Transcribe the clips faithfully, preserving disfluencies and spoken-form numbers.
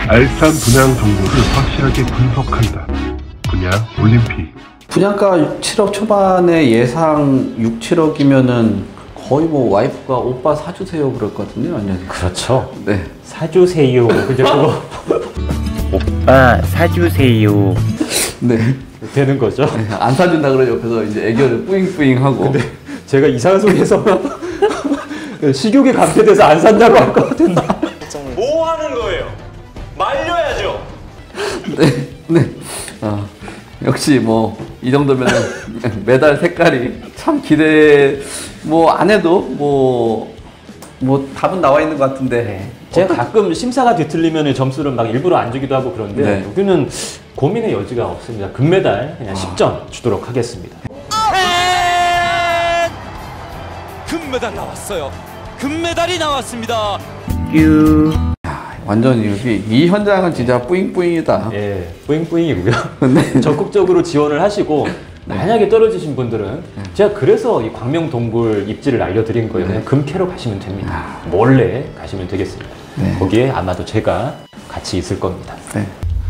알찬 분양 정보를 확실하게 분석한다. 분양 올림픽. 분양가 칠억 초반에 예상 육, 칠억이면은 거의 뭐 와이프가 오빠 사주세요 그랬거든요, 완전히. 그렇죠. 네. 사주세요. 그죠? 그거. 오빠 사주세요. 네. 되는 거죠. 네. 안 사준다 그러죠. 옆에서 이제 애교를 뿌잉뿌잉 하고. 근데 제가 이상한 소리 해서 식욕에 감퇴돼서 안 산다고 할 것 같은데. 뭐 하는 거예요? 말려야죠. 네. 네. 어, 역시 뭐 이 정도면은 메달 색깔이 참 기대 뭐 안 해도 뭐 뭐 답은 나와 있는 것 같은데. 네. 제가 가끔 심사가 뒤틀리면 점수를 막 일부러 안 주기도 하고 그런데 네. 여기는 고민의 여지가 없습니다. 금메달 그냥 십 점 주도록 하겠습니다. 금메달 나왔어요. 금메달이 나왔습니다. 뀨. 완전 여기 이 현장은 진짜 뿌잉뿌잉이다. 예, 뿌잉뿌잉이고요. 네. 적극적으로 지원을 하시고 만약에 떨어지신 분들은 제가 그래서 이 광명 동굴 입지를 알려드린 거예요. 그냥 금캐로 가시면 됩니다. 몰래 가시면 되겠습니다. 네. 거기에 아마도 제가 같이 있을 겁니다. 네.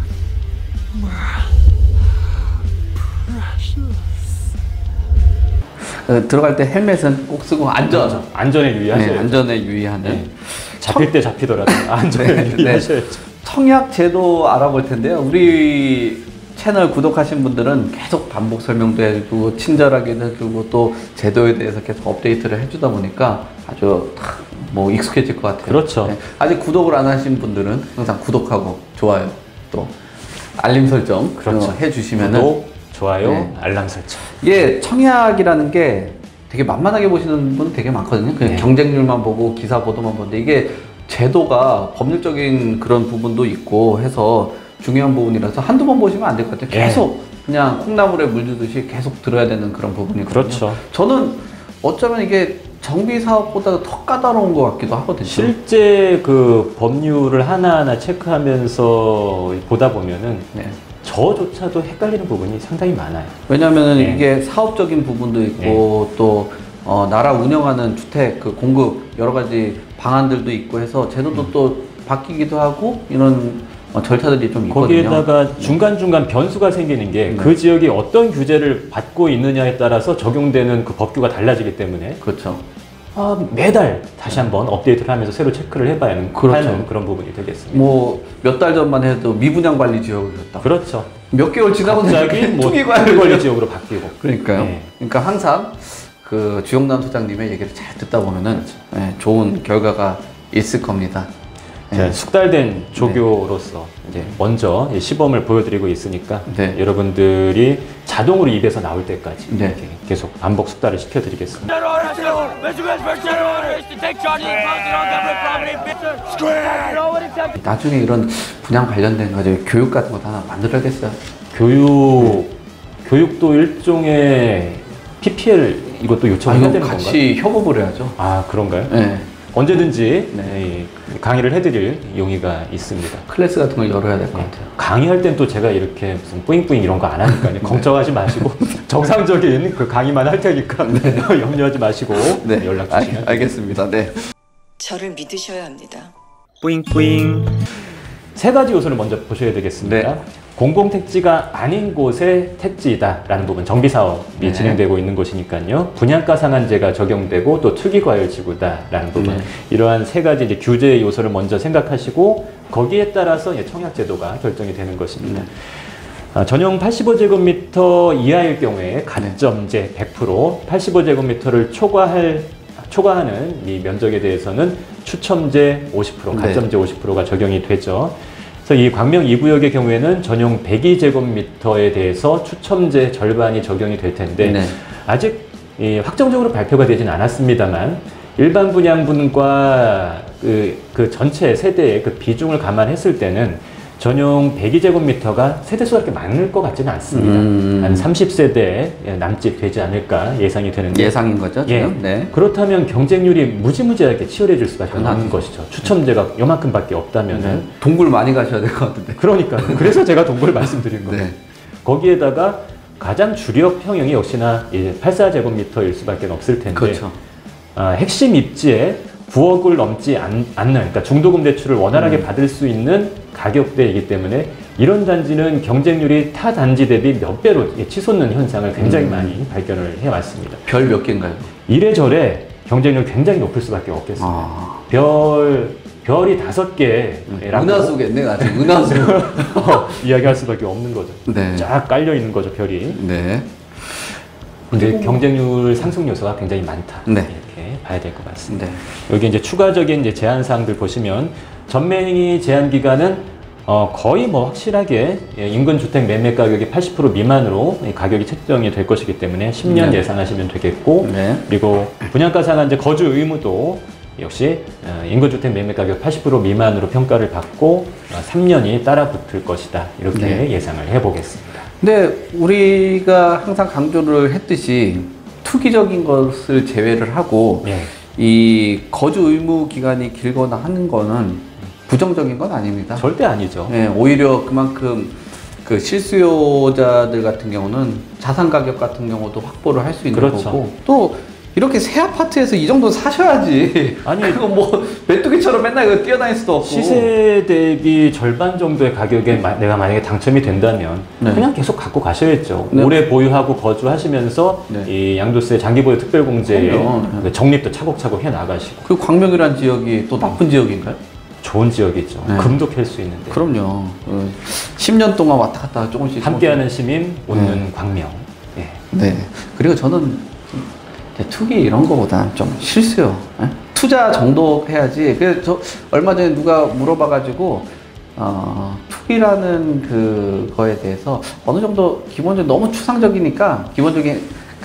어, 들어갈 때 헬멧은 꼭 쓰고 안전. 그렇죠. 안전에 유의하셔야죠. 네, 안전에 유의하는. 네. 잡힐 때 잡히더라도 안전에 네, 유의하셔야죠. 네. 청약 제도 알아볼 텐데요. 우리 채널 구독하신 분들은 계속 반복 설명도 해주고 친절하게 해주고 또 제도에 대해서 계속 업데이트를 해주다 보니까 아주 뭐 익숙해질 것 같아요. 그렇죠. 네. 아직 구독을 안 하신 분들은 항상 구독하고 좋아요 또 알림 설정 그렇죠. 해주시면은 구독, 좋아요, 네. 알람 설정. 이게 청약이라는 게 되게 만만하게 보시는 분 되게 많거든요. 그냥 네. 경쟁률만 보고 기사 보도만 보는데 이게 제도가 법률적인 그런 부분도 있고 해서 중요한 부분이라서 한두 번 보시면 안 될 것 같아요. 계속 그냥 콩나물에 물주듯이 계속 들어야 되는 그런 부분이거든요. 그렇죠. 저는 어쩌면 이게 정비 사업보다 더 까다로운 것 같기도 하거든요. 실제 그 법률을 하나하나 체크하면서 보다 보면은 네. 저조차도 헷갈리는 부분이 상당히 많아요. 왜냐하면 네. 이게 사업적인 부분도 있고 또 어, 나라 운영하는 주택 그 공급 여러 가지 방안들도 있고 해서 제도도 음. 또 바뀌기도 하고 이런 어, 절차들이 좀 있거든요. 거기에다가 중간중간 변수가 생기는 게 그 네. 지역이 어떤 규제를 받고 있느냐에 따라서 적용되는 그 법규가 달라지기 때문에 그렇죠. 아, 매달 다시 한번 업데이트를 하면서 새로 체크를 해봐야 하는 그렇죠. 하는 그런 부분이 되겠습니다. 뭐 몇 달 전만 해도 미분양 관리 지역이었다. 그렇죠. 몇 개월 지나고 갑자기 뭐 투기 투기 관리 관리 지역으로 바뀌고. 그러니까요. 네. 그러니까 항상 그 주영남 소장님의 얘기를 잘 듣다 보면은 네, 좋은 결과가 있을 겁니다. 자, 네. 숙달된 조교로서 이제 먼저 이 시범을 보여드리고 있으니까 네. 여러분들이 자동으로 입에서 나올 때까지 네. 이렇게 계속 반복 숙달을 시켜드리겠습니다. 나중에 이런 분양 관련된 가지고 교육 같은 것도 하나 만들어야겠어요. 교육 교육도 일종의 피피엘 이것도 아, 요청해야 이거 되는 건가요? 같이 협업을 해야죠. 아 그런가요? 네. 언제든지 네. 이 강의를 해드릴 용의가 있습니다. 클래스 같은 걸 열어야 될 것 네. 같아요. 강의할 땐 또 제가 이렇게 무슨 뿌잉뿌잉 이런 거 안 하니까요. 걱정하지 마시고 정상적인 그 강의만 할 테니까 염려하지 마시고 네, 연락 알, 주시면 알겠습니다. 네. 저를 믿으셔야 합니다. 뿌잉뿌잉. 세 가지 요소를 먼저 보셔야 되겠습니다. 네. 공공택지가 아닌 곳의 택지이다라는 부분, 정비사업이 네. 진행되고 있는 곳이니까요. 분양가 상한제가 적용되고 또 투기과열지구다라는 부분. 네. 이러한 세 가지 이제 규제 요소를 먼저 생각하시고 거기에 따라서 이제 청약제도가 결정이 되는 것입니다. 네. 아, 전용 팔십오 제곱미터 이하일 경우에 가점제 백 퍼센트, 팔십오 제곱미터를 초과할 초과하는 이 면적에 대해서는 추첨제 오십 퍼센트, 네. 가점제 오십 퍼센트가 적용이 되죠. 그래서 이 광명 이 구역의 경우에는 전용 백이 제곱미터에 대해서 추첨제 절반이 적용이 될 텐데 네. 아직 이 확정적으로 발표가 되진 않았습니다만 일반 분양분과 그, 그 전체 세대의 그 비중을 감안했을 때는 전용 백이 제곱미터가 세대수가 그렇게 많을 것 같지는 않습니다. 음. 한 삼십 세대 남짓 되지 않을까 예상이 되는데 예상인 거죠, 예. 지금? 네. 그렇다면 경쟁률이 무지무지하게 치열해질 수밖에 장난 없는 것이죠. 추첨제가 요만큼밖에 없다면 네. 동굴 많이 가셔야 될 것 같은데. 그러니까 그래서 제가 동굴 말씀드린 거예요. 네. 거기에다가 가장 주력 평형이 역시나 이제 팔십사 제곱미터일 수밖에 없을 텐데 그렇죠. 아, 핵심 입지에 구억을 넘지 않, 않는, 그러니까 중도금 대출을 원활하게 음. 받을 수 있는 가격대이기 때문에 이런 단지는 경쟁률이 타 단지 대비 몇 배로 치솟는 현상을 굉장히 음. 많이 발견을 해왔습니다. 별 몇 개인가요? 이래저래 경쟁률 굉장히 높을 수밖에 없겠습니다. 아. 별, 별이 다섯 개라고 은하수겠네, 아주 은하수. 어, 이야기할 수밖에 없는 거죠. 네. 쫙 깔려 있는 거죠, 별이. 네. 근데 경쟁률 상승 요소가 굉장히 많다. 네. 이렇게 봐야 될 것 같습니다. 네. 여기 이제 추가적인 이제 제한 사항들 보시면 전매행위 제한 기간은 어 거의 뭐 확실하게 예, 인근 주택 매매 가격이 팔십 퍼센트 미만으로 이 가격이 책정이 될 것이기 때문에 십 년 네. 예상하시면 되겠고 네. 그리고 분양가 상한제 거주 의무도 역시 어, 인근 주택 매매 가격 팔십 퍼센트 미만으로 평가를 받고 어, 삼 년이 따라 붙을 것이다. 이렇게 네. 예상을 해보겠습니다. 근데 우리가 항상 강조를 했듯이 투기적인 것을 제외를 하고 예. 이 거주 의무 기간이 길거나 하는 거는 부정적인 건 아닙니다. 절대 아니죠. 네, 오히려 그만큼 그 실수요자들 같은 경우는 자산 가격 같은 경우도 확보를 할 수 있는 그렇죠. 거고 또 이렇게 새 아파트에서 이 정도 사셔야지. 아니, 그거 뭐 메뚜기처럼 맨날 이거 뛰어다닐 수도 없고. 시세 대비 절반 정도의 가격에 마- 내가 만약에 당첨이 된다면 네. 그냥 계속 갖고 가셔야죠. 네. 오래 보유하고 거주하시면서 네. 이 양도세 장기보유 특별공제에 그럼요. 그 적립도 차곡차곡 해 나가시고 그 광명이란 지역이 또 나쁜 지역인가요? 좋은 지역이죠. 네. 금도 캘 수 있는데 그럼요. 어, 십 년 동안 왔다 갔다 조금씩 함께하는 시민 웃는 네. 광명. 예. 네. 그리고 저는 좀 이제 투기 이런 거보다 좀 실수요. 예? 투자 정도 해야지. 그래서 저 얼마 전에 누가 물어봐가지고 어, 투기라는 그 거에 대해서 어느 정도 기본적으로 너무 추상적이니까 기본적인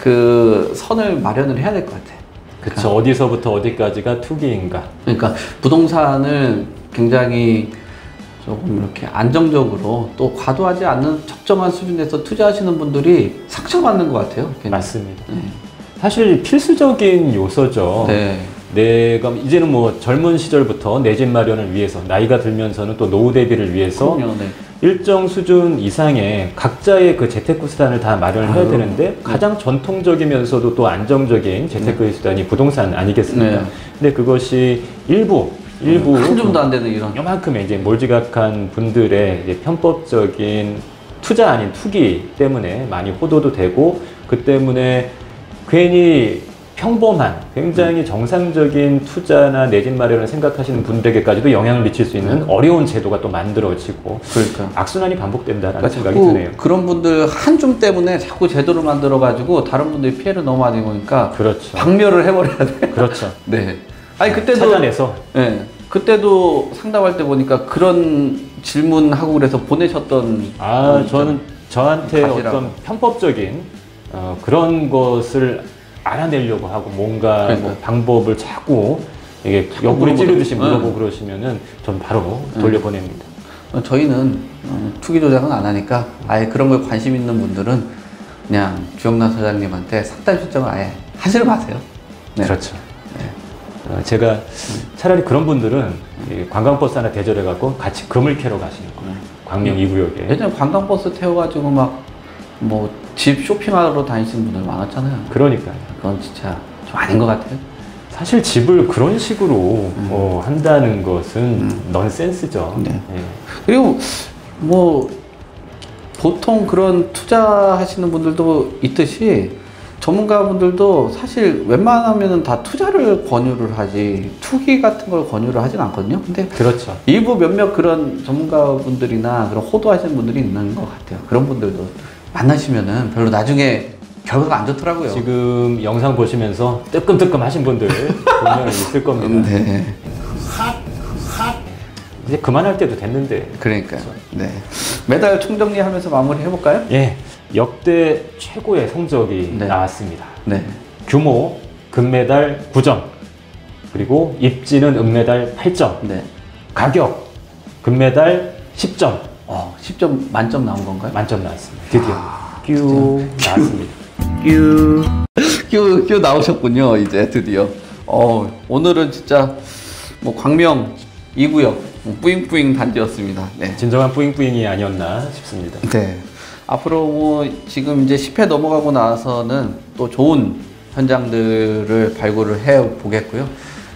그 선을 마련을 해야 될 것 같아. 그쵸. 어디서부터 어디까지가 투기인가. 그러니까 부동산을 굉장히 조금 이렇게 안정적으로 또 과도하지 않는 적정한 수준에서 투자하시는 분들이 상처받는 것 같아요. 괜히. 맞습니다. 사실 필수적인 요소죠. 네. 내가 이제는 뭐 젊은 시절부터 내 집 마련을 위해서 나이가 들면서는 또 노후 대비를 위해서 그럼요, 네. 일정 수준 이상의 각자의 그 재테크 수단을 다 마련을 해야 아유, 되는데 네. 가장 전통적이면서도 또 안정적인 재테크의 수단이 부동산 아니겠습니까? 네. 근데 그것이 일부 일부 한 줌도 안 되는 이런. 요만큼의 이제 몰지각한 분들의 이제 편법적인 투자 아닌 투기 때문에 많이 호도도 되고 그 때문에 괜히 평범한 굉장히 정상적인 투자나 내 집 마련을 생각하시는 분들에게까지도 영향을 미칠 수 있는 어려운 제도가 또 만들어지고 그러니까. 악순환이 반복된다라는 그러니까 생각이 자꾸 드네요. 그런 분들 한 줌 때문에 자꾸 제도를 만들어 가지고 다른 분들이 피해를 너무 많이 보니까 그렇죠. 박멸을 해버려야 돼. 그렇죠. 네. 아니 그때도 찾아내서 네. 그때도 상담할 때 보니까 그런 질문하고 그래서 보내셨던 아 분이 저는 저한테 가시라고. 어떤 편법적인 어, 그런 것을 알아내려고 하고 뭔가 그러니까. 뭐 방법을 자꾸 이게 옆구리 물어보고. 찌르듯이 물어보고 응. 그러시면은 전 바로 돌려보냅니다. 어, 저희는 어, 투기 조작은 안 하니까 아예 그런 거에 관심 있는 분들은 그냥 주영란 사장님한테 상담 신청을 아예 하지 마세요. 네. 그렇죠. 어, 제가 차라리 그런 분들은 이 관광버스 하나 대절해갖고 같이 금을 캐러 가시는 거예요. 광명 이 구역에. 예전에 관광버스 태워가지고 막 뭐 집 쇼핑하러 다니시는 분들 많았잖아요. 그러니까요. 그건 진짜 좀 아닌 것 같아요. 사실 집을 그런 식으로 뭐 한다는 것은 넌센스죠. 네. 예. 그리고 뭐 보통 그런 투자하시는 분들도 있듯이 전문가분들도 사실 웬만하면 다 투자를 권유를 하지 투기 같은 걸 권유를 하진 않거든요. 근데 그렇죠. 일부 몇몇 그런 전문가분들이나 그런 호도하시는 분들이 있는 것 같아요. 그런 분들도 만나시면은 별로 나중에 결과가 안 좋더라고요. 지금 영상 보시면서 뜨끔뜨끔 하신 분들 분명히 있을 겁니다. 네. 이제 그만할 때도 됐는데. 그러니까요. 네. 매달 총정리하면서 마무리 해볼까요? 예. 역대 최고의 성적이 네. 나왔습니다. 네. 규모 금메달 구 점, 그리고 입지는 은메달 팔 점, 네. 가격 금메달 십 점, 어, 십 점 만점 나온 건가요? 만점 나왔습니다. 드디어 뀨 나왔습니다. 뀨 큐, 큐 나오셨군요, 이제 드디어. 어, 오늘은 진짜 뭐 광명 이 구역 뿌잉뿌잉 단지였습니다. 네. 진정한 뿌잉뿌잉이 아니었나 싶습니다. 네. 앞으로 뭐 지금 이제 십 회 넘어가고 나서는 또 좋은 현장들을 발굴을 해 보겠고요.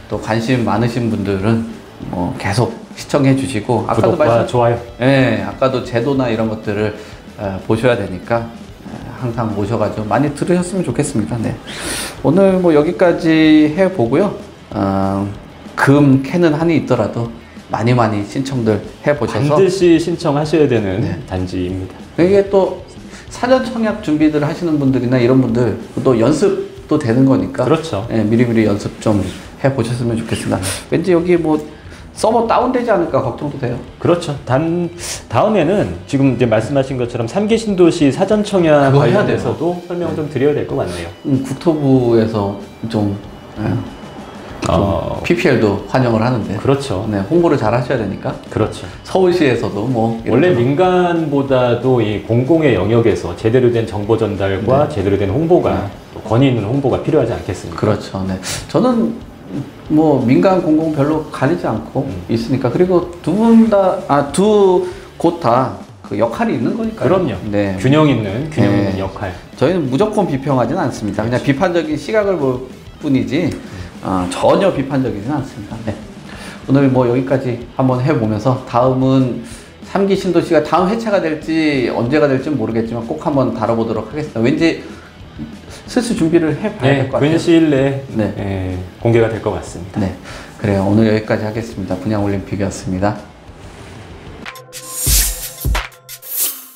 또 관심 많으신 분들은 뭐 계속 시청해 주시고 아까도 구독과 말씀, 좋아요. 예, 아까도 제도나 이런 것들을 어, 보셔야 되니까 예, 항상 모셔가지고 많이 들으셨으면 좋겠습니다. 네. 오늘 뭐 여기까지 해 보고요. 어, 금 캐는 한이 있더라도 많이 많이 신청들 해 보셔서 반드시 신청하셔야 되는 네. 단지입니다. 이게 또 사전 청약 준비들 하시는 분들이나 이런 분들 또 연습도 되는 거니까 그렇죠. 예, 미리미리 연습 좀 해 보셨으면 좋겠습니다. 왠지 여기 뭐 서버 다운되지 않을까 걱정도 돼요. 그렇죠. 단 다음에는 지금 이제 말씀하신 것처럼 삼 기 신도시 사전 청약 그거 해야 관련해서도 설명 좀 드려야 될 것 같네요. 음, 국토부에서 좀 예, 어, 피피엘도 환영을 하는데 그렇죠. 네, 홍보를 잘 하셔야 되니까 그렇죠. 서울시에서도 뭐 원래 이런 민간보다도 이 공공의 영역에서 제대로 된 정보 전달과 네. 제대로 된 홍보가 네. 또 권위 있는 홍보가 필요하지 않겠습니까? 그렇죠. 네. 저는 뭐 민간 공공 별로 가리지 않고 음. 있으니까 그리고 두 분 다 아 두 곳 다 그 역할이 있는 거니까요. 그럼요. 네. 균형 있는 균형 네. 있는 역할. 저희는 무조건 비평하지는 않습니다. 그냥 비판적인 시각을 볼 뿐이지 어, 전혀 비판적이지는 않습니다. 네. 오늘 뭐 여기까지 한번 해보면서 다음은 삼 기 신도시가 다음 회차가 될지 언제가 될지 모르겠지만 꼭 한번 다뤄보도록 하겠습니다. 왠지 슬슬 준비를 해봐야 네, 될 것 같아요. 근시일 내에 네. 예, 공개가 될 것 같습니다. 네, 그래요. 오늘 여기까지 하겠습니다. 분양올림픽이었습니다.